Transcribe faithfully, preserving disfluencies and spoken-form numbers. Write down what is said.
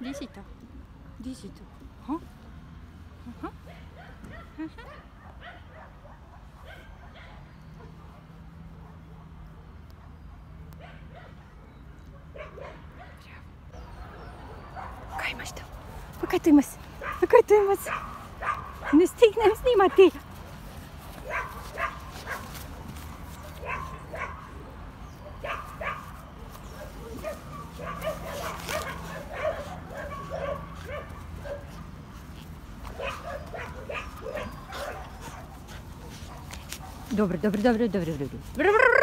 Gdje si to? Gdje si to? Ha? Aha. Aha. Kaj imaš to? Pa kaj to imaš? Pa kaj to imaš? Ne stignem snimati. Dobro, dobro, dobro, dobro, dobro.